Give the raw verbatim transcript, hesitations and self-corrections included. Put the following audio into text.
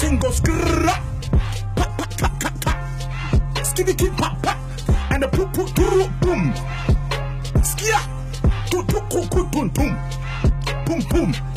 thing goes grrrr, pa pa ta ta ta, skitty kid pa pa, and the poo poo doo boom, skia, tu tu ku ku tum tum, boom boom.